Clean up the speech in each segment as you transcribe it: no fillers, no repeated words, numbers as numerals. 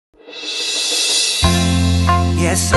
Yes,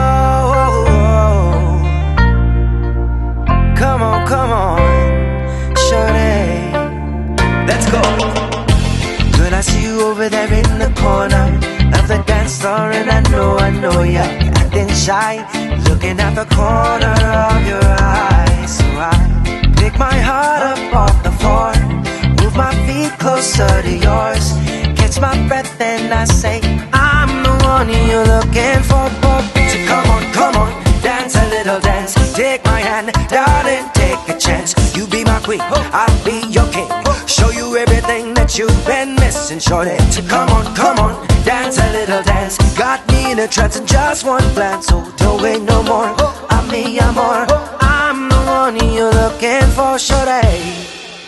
come on, shorty, let's go. Girl, I see you over there in the corner of the dance floor, and I know you're acting shy, looking at the corner of your eyes. So I pick my heart up off the floor, move my feet closer to yours, catch my breath and I say, I'm the one you're looking for. So come on, dance a little dance. Take my hand, darling, take a chance. You be my queen, I'll be your king. Show you everything that you've been missing, shorty. So come on, dance a little dance. Got me in a trance in just one glance. So don't wait no more, I'm me, I'm more. I'm the one you're looking for, shorty.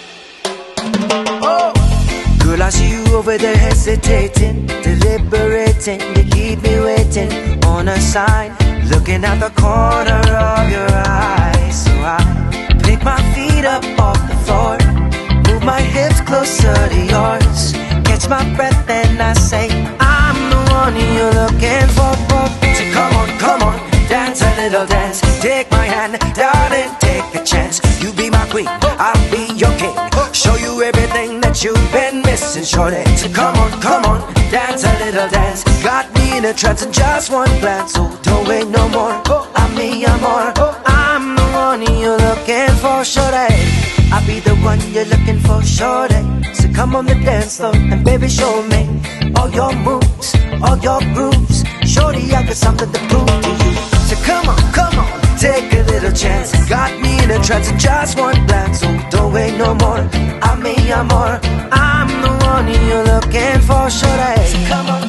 Girl, I see you over there hesitating, deliberating. You keep me waiting on a sign, looking at the corner of your eyes. So I pick my feet up off the floor, move my hips closer to yours, catch my breath and I say, I'm the one you're looking for. So come on, dance a little dance. Take my hand, darling, take a chance. You be my queen, I'll be your king. Show you everything that you've been missing, shorty. So come on, dance a little dance. Got me in a trance in just one glance. So don't wait no more, I'm me, I'm more. I'm the one you're looking for, shorty. I'll be the one you're looking for, shorty. So come on the dance floor and baby show me all your moves, all your grooves. Shorty, I got something to prove to you. So come on, take a little chance. Got me in a trance in just one glance. So don't wait no more, I'm me, I'm more. I'm the one you're looking for, shorty. So come on,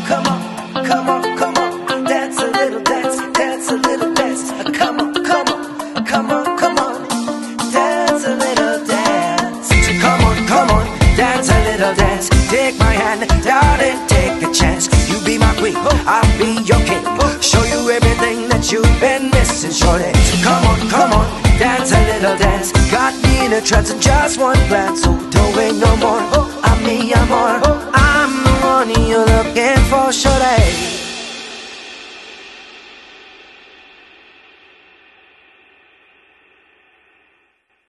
dance a little dance, dance a little dance. Come on, dance a little dance. So come on, dance a little dance. Take my hand, darling, take a chance. You be my queen, I'll be your king. Show you everything that you've been missing, shorty. So come on, dance a little dance. Got me in a trance in just one glance. So don't wait no more, I'm me, I'm more.